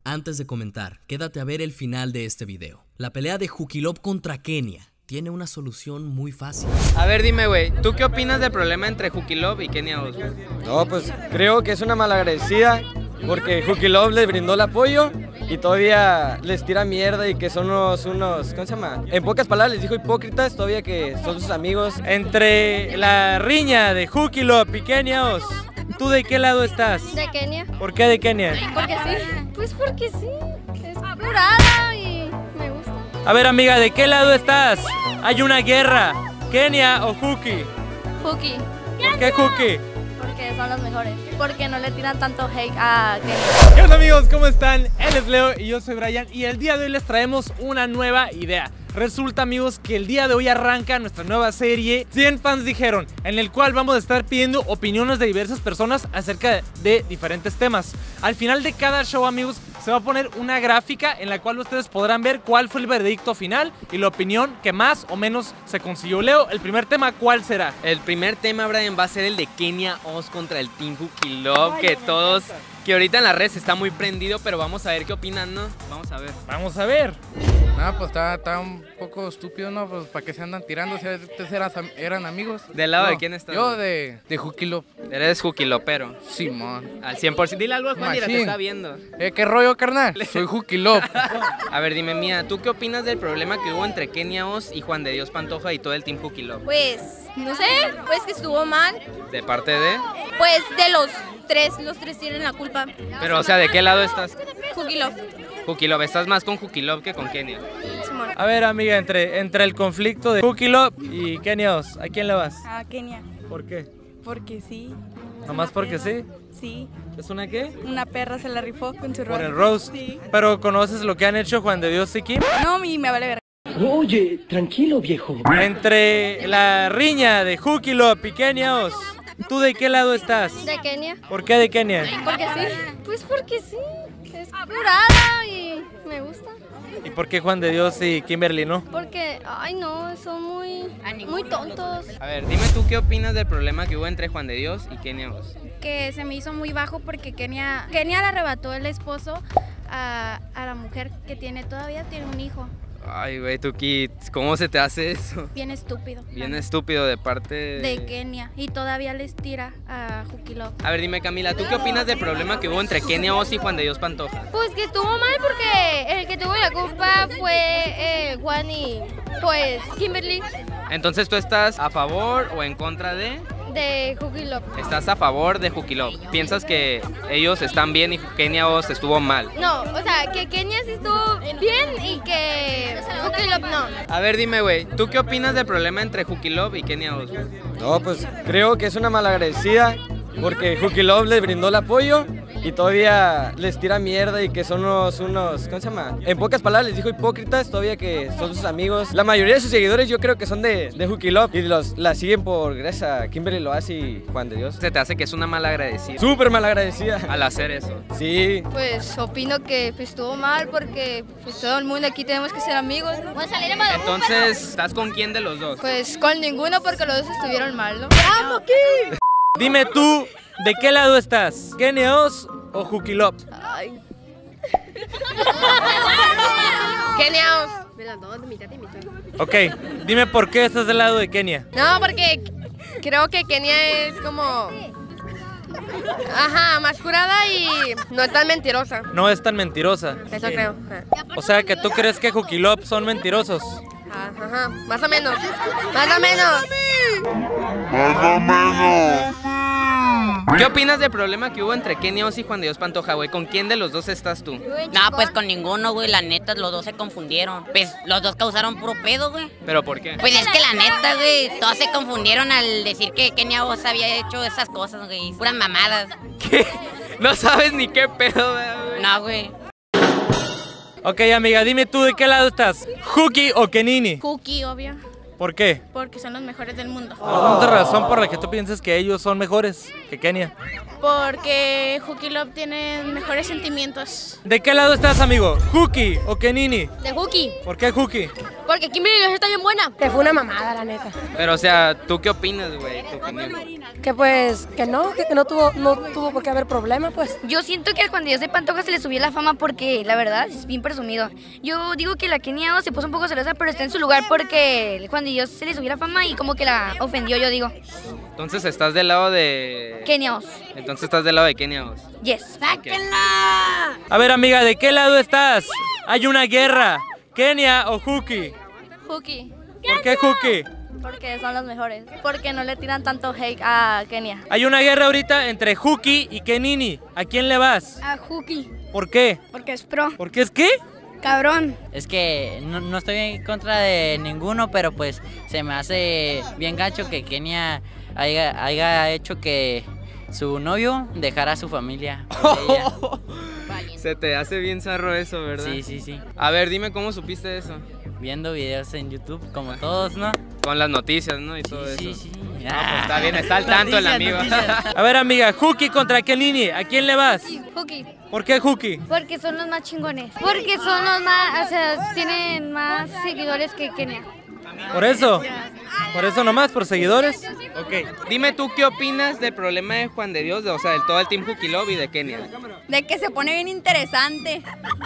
Antes de comentar, quédate a ver el final de este video. La pelea de Jukilob contra Kenia tiene una solución muy fácil. A ver, dime, güey, ¿tú qué opinas del problema entre Jukilob y Kenia Os? No, pues creo que es una malagradecida porque Jukilob les brindó el apoyo y todavía les tira mierda y que son unos, ¿cómo se llama? En pocas palabras les dijo hipócritas, todavía que son sus amigos. Entre la riña de Jukilob y Kenia Os, ¿tú de qué lado estás? De Kenia. ¿Por qué de Kenia? Porque sí. Pues porque sí. Es curada y me gusta. A ver, amiga, ¿de qué lado estás? Hay una guerra. ¿Kenia o Juki? Juki. ¿Por qué Juki? Porque son los mejores. Porque no le tiran tanto hate a Kenia. ¿Qué onda, amigos? ¿Cómo están? Él es Leo y yo soy Brian y el día de hoy les traemos una nueva idea. Resulta, amigos, que el día de hoy arranca nuestra nueva serie 100 fans dijeron, en el cual vamos a estar pidiendo opiniones de diversas personas acerca de diferentes temas. Al final de cada show, amigos, se va a poner una gráfica en la cual ustedes podrán ver cuál fue el veredicto final y la opinión que más o menos se consiguió. Leo, el primer tema, ¿cuál será? El primer tema, Brian, va a ser el de Kenia Os contra el Team Jukilob, que todos, que ahorita en las redes está muy prendido, pero vamos a ver qué opinan, ¿no? Vamos a ver. Vamos a ver. No, pues está un poco estúpido, ¿no? Pues para qué se andan tirando, si antes eran amigos. ¿Del lado No, de quién estás? Yo de Jukilob. Eres Jukilopero. Simón. Al 100%. Dile algo a Juan, mira, te Machín. está viendo. ¿Qué rollo, carnal? Soy Jukilob. A ver, dime, Mía, ¿tú qué opinas del problema que hubo entre Kenia Os y Juan de Dios Pantoja y todo el Team Jukilob? Pues, no sé, pues que estuvo mal. ¿De parte de? Pues de los tres tienen la culpa. Pero, o sea, ¿de qué lado estás? Jukilob. Jukilob, estás más con Jukilob que con Kenia. Simón. A ver, amiga, entre el conflicto de Jukilob y Kenia Os, ¿a quién le vas? A Kenia, ¿Por qué? porque sí. ¿Nomás porque sí? Sí, ¿Es una qué? una perra se la rifó con su Por el roast. roast. Sí. Pero ¿conoces lo que han hecho Juan de Dios y Kim? No, me vale ver. Oye, tranquilo, viejo. Entre la riña de Jukilob y Kenia Os, ¿tú de qué lado estás? De Kenia. ¿Por qué de Kenia? Porque sí. Pues porque sí. Es curada y me gusta. ¿Y por qué Juan de Dios y Kimberly no? Porque, ay no, son muy tontos. A ver, dime tú qué opinas del problema que hubo entre Juan de Dios y Kenia Os. Que se me hizo muy bajo porque Kenia le arrebató el esposo a la mujer que todavía tiene un hijo. Ay, güey, Tuki, ¿cómo se te hace eso? Bien estúpido. Bien estúpido de parte De Kenia. Y todavía les tira a Jukilob. A ver, dime, Camila, ¿tú qué opinas del problema que hubo entre Kenia Os y Juan de Dios Pantoja? Pues que estuvo mal porque el que tuvo la culpa fue Juan y pues Kimberly Entonces, ¿tú estás a favor o en contra de? de Jukilob. Estás a favor de Jukilob. ¿Piensas que ellos están bien y Kenia Os estuvo mal? No, o sea, que Kenia sí estuvo bien y que Jukilob no. A ver, dime, güey, ¿tú qué opinas del problema entre Jukilob y Kenia Os? No, pues creo que es una malagradecida porque Jukilob les brindó el apoyo y todavía les tira mierda y que son unos, ¿cómo se llama? En pocas palabras les dijo hipócritas, todavía que son sus amigos. La mayoría de sus seguidores yo creo que son de Jukilob y la siguen por gracias a Kimberly Loaiza y Juan de Dios. ¿Se te hace que es una malagradecida Súper malagradecida. al hacer eso? Sí. Pues opino que pues, estuvo mal porque pues, todo el mundo aquí tenemos que ser amigos, ¿no? Entonces, ¿estás con quién de los dos? Pues con ninguno porque los dos estuvieron mal, ¿no? Dime tú, ¿de qué lado estás? ¿Kenia Os o Jukilob? Ay. Kenia Os. De las dos, de mitad y mitad. Ok, dime por qué estás del lado de Kenia. No, porque creo que Kenia es como... Ajá, más curada y no es tan mentirosa. No es tan mentirosa. Eso creo. O sea que tú crees que Jukilob son mentirosos. Ajá, más o menos. Más o menos. ¿Qué opinas del problema que hubo entre Kenia Os y Juan de Dios Pantoja, güey? ¿Con quién de los dos estás tú? No, pues con ninguno, güey, la neta, los dos se confundieron. Pues los dos causaron puro pedo, güey. ¿Pero por qué? Pues es que la neta, güey, todos se confundieron al decir que Kenia Os había hecho esas cosas, güey, puras mamadas. ¿Qué? No sabes ni qué pedo, güey. No, güey. Ok, amiga, dime tú, ¿de qué lado estás? ¿Juki o Kenini? Juki, obvio. ¿Por qué? Porque son los mejores del mundo. ¿Alguna otra razón por la que tú piensas que ellos son mejores que Kenia? Porque Jukilob tiene mejores sentimientos. ¿De qué lado estás, amigo? ¿Juki o Kenini? De Juki. ¿Por qué Juki? Porque Kimberly Loaiza está bien buena. Que fue una mamada, la neta. Pero, o sea, ¿tú qué opinas, güey? Tu opinión. Que pues, que no tuvo por qué haber problema, pues. Yo siento que a Juan de Dios de Pantoja se le subió la fama porque, la verdad, es bien presumido. Yo digo que la Kenia Os se puso un poco celosa, pero está en su lugar porque Juan de Dios se le subió la fama y como que la ofendió, yo digo. Entonces, ¿estás del lado de...? Kenia Os. Entonces, ¿estás del lado de Kenia Os? Yes. A ver, amiga, ¿de qué lado estás? Hay una guerra. ¿Kenia o Huki? Huki. ¿Por qué Huki? Porque son los mejores. Porque no le tiran tanto hate a Kenia. Hay una guerra ahorita entre Huki y Kenini. ¿A quién le vas? A Huki. ¿Por qué? Porque es pro. ¿Por qué es qué? Cabrón. Es que no estoy en contra de ninguno, pero pues se me hace bien gacho que Kenia haya hecho que su novio dejara a su familia por ella. Se te hace bien zarro eso, ¿verdad? Sí. A ver, dime cómo supiste eso. Viendo videos en YouTube, como todos, ¿no? Con las noticias, ¿no? Y todo eso. Sí. Pues está bien, está al tanto el amigo. A ver, amiga, Huki contra Kenini. ¿A quién le vas? Huki. ¿Por qué Huki? Porque son los más chingones. Porque son los más, o sea, tienen más seguidores que Kenia. ¿Por eso? ¿Por eso nomás? ¿Por seguidores? Ok. Dime tú qué opinas del problema de Juan de Dios, o sea, del todo el Team Huki Love y de Kenia. De que se pone bien interesante.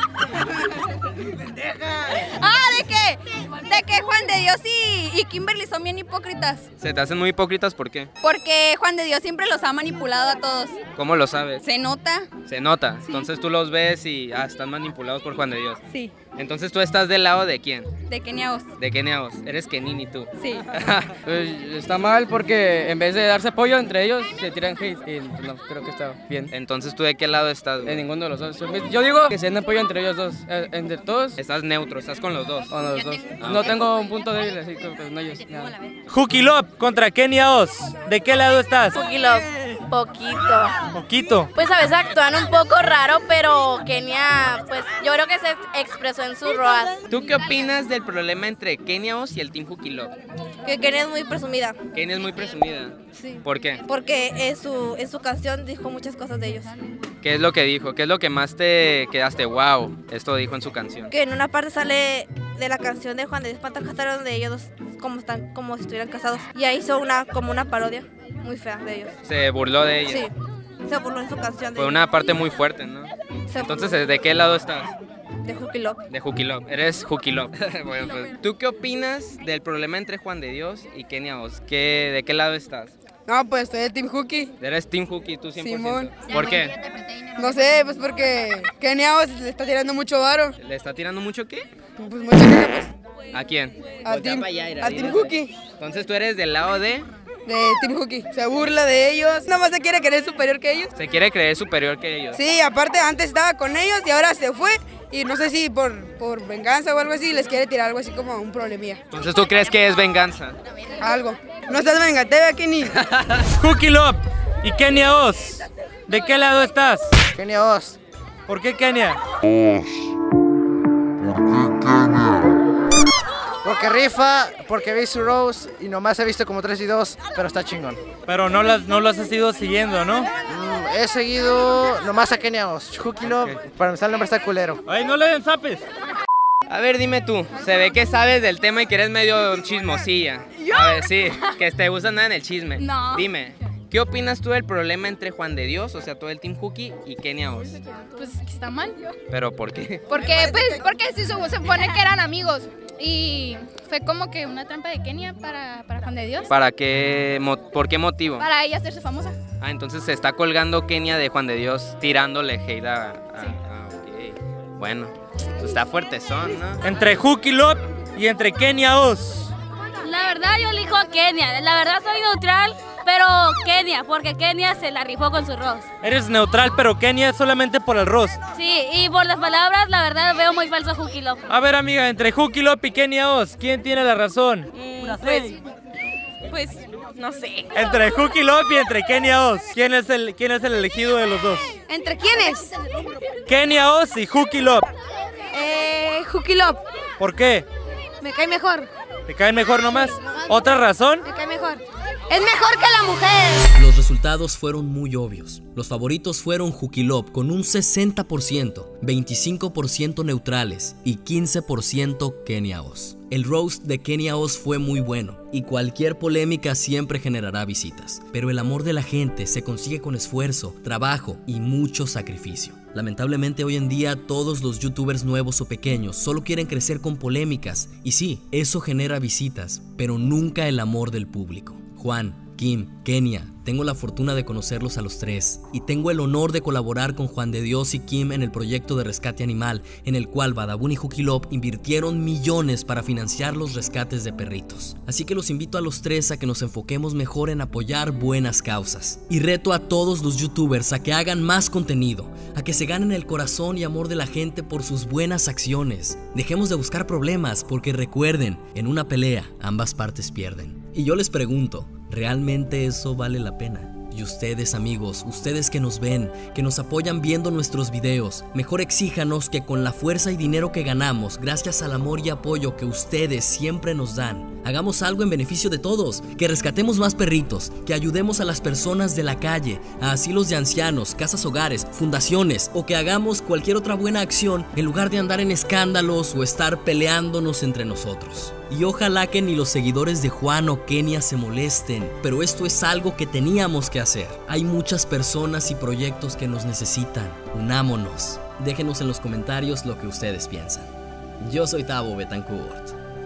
¿De qué? De que Juan de Dios y Kimberly son bien hipócritas. ¿Se te hacen muy hipócritas? ¿Por qué? Porque Juan de Dios siempre los ha manipulado a todos. ¿Cómo lo sabes? Se nota. Se nota. Sí. Entonces tú los ves y están manipulados por Juan de Dios. Sí. Entonces tú estás del lado de quién? De Kenia Os. De Kenia Os. Eres Kenini tú. Sí. Pues está mal porque en vez de darse apoyo entre ellos, se tiran hate y no, creo que está bien. Entonces tú de qué lado estás, güey? En ninguno de los dos. Yo digo que se den apoyo entre ellos dos. Entre todos. Estás neutro, estás con los dos. Con los dos. No tengo un punto débil así con ellos. Nada. Huki Love contra Kenia Os. ¿De qué lado estás? Huki Love. Poquito. Pues a veces actúan un poco raro, pero Kenia, pues yo creo que se expresó en su ROAS. ¿Tú qué opinas del problema entre Kenia Os y el Team Huki Love? Que Kenia es muy presumida. Kenia es muy presumida. Sí. ¿Por qué? Porque en su canción dijo muchas cosas de ellos. ¿Qué es lo que dijo? ¿Qué es lo que más te quedaste? Wow, esto dijo en su canción. Que en una parte sale de la canción de Juan de Dios Pantoja donde ellos dos como si estuvieran casados. Y ahí hizo como una parodia muy fea de ellos. Se burló de ella. Sí, se burló en su canción. Fue una parte muy fuerte, ¿no? Entonces, ¿de qué lado estás? De Huki Love. De Huki Love. Eres Huki Love. Bueno, pues, ¿tú qué opinas del problema entre Juan de Dios y Kenia Os? ¿De qué lado estás? No, pues estoy de Team Huki. Eres Team Huki, tú 100%. Simón. ¿Por qué? No sé, pues porque Kenia Os le está tirando mucho varo. ¿Le está tirando mucho qué? Pues mucha caja, pues. ¿A quién? Al Team Huki. Entonces tú eres del lado de Team Huki. Se burla de ellos. Nada más se quiere creer superior que ellos. Se quiere creer superior que ellos. Sí, aparte antes estaba con ellos y ahora se fue. Y no sé si por venganza o algo así les quiere tirar algo así como un problemilla. Entonces tú crees que es venganza. Algo. No estás vengativa, Kenny. Huki Love y Kenia Os. ¿De qué lado estás? Kenia Os. ¿Por qué Kenia? Porque rifa, porque vi su Rose y nomás he visto como 3 videos, pero está chingón. Pero no los has ido siguiendo, ¿no? He seguido nomás a Kenia Os. Huki Love, para empezar el nombre está culero. Ay, no le den zapes. A ver, dime tú, se ve que sabes del tema y que eres medio chismosilla. A ver, sí, que te gusta nada en el chisme. No. Dime, ¿qué opinas tú del problema entre Juan de Dios, o sea, todo el Team Huki, y Kenia Os? Pues que está mal. ¿Pero por qué? Porque sí, se supone que eran amigos. Y fue como que una trampa de Kenia para Juan de Dios. ¿Para qué? ¿Por qué motivo? Para ella hacerse famosa. Ah, entonces se está colgando Kenia de Juan de Dios tirándole hate ok. Bueno, pues está fuertezón, ¿no? Entre Huki Love y entre Kenia Os. La verdad yo elijo a Kenia. La verdad soy neutral, pero Kenia, porque Kenia se la rifó con su Rose. Eres neutral, pero Kenia solamente por el Rose. Sí, y por las palabras, la verdad veo muy falso a Huki Love. A ver, amiga, entre Huki Love y Kenia Os, ¿quién tiene la razón? Pues, no sé. Entre Huki Love y entre Kenia Os, ¿quién es el elegido de los dos? ¿Entre quiénes? Kenia Os y Huki Love. Huki Love. ¿Por qué? Me cae mejor. ¿Te cae mejor nomás? ¿Otra razón? Me cae mejor. es mejor que la mujer. Los resultados fueron muy obvios. Los favoritos fueron Jukilob con un 60%, 25% neutrales y 15% Kenia Oz. El roast de Kenia Oz fue muy bueno y cualquier polémica siempre generará visitas, pero el amor de la gente se consigue con esfuerzo, trabajo y mucho sacrificio. Lamentablemente hoy en día todos los youtubers nuevos o pequeños solo quieren crecer con polémicas y sí, eso genera visitas, pero nunca el amor del público. Juan, Kim, Kenia, tengo la fortuna de conocerlos a los tres y tengo el honor de colaborar con Juan de Dios y Kim en el proyecto de rescate animal en el cual Badabun y Jukilob invirtieron millones para financiar los rescates de perritos. Así que los invito a los tres a que nos enfoquemos mejor en apoyar buenas causas. Y reto a todos los youtubers a que hagan más contenido, a que se ganen el corazón y amor de la gente por sus buenas acciones. Dejemos de buscar problemas porque recuerden, en una pelea ambas partes pierden. Y yo les pregunto, ¿realmente eso vale la pena? Y ustedes, amigos, ustedes que nos ven, que nos apoyan viendo nuestros videos, mejor exíjanos que con la fuerza y dinero que ganamos, gracias al amor y apoyo que ustedes siempre nos dan, hagamos algo en beneficio de todos, que rescatemos más perritos, que ayudemos a las personas de la calle, a asilos de ancianos, casas hogares, fundaciones, o que hagamos cualquier otra buena acción en lugar de andar en escándalos o estar peleándonos entre nosotros. Y ojalá que ni los seguidores de Juan o Kenia se molesten, pero esto es algo que teníamos que hacer. Hay muchas personas y proyectos que nos necesitan. Unámonos. Déjenos en los comentarios lo que ustedes piensan. Yo soy Tavo Betancourt.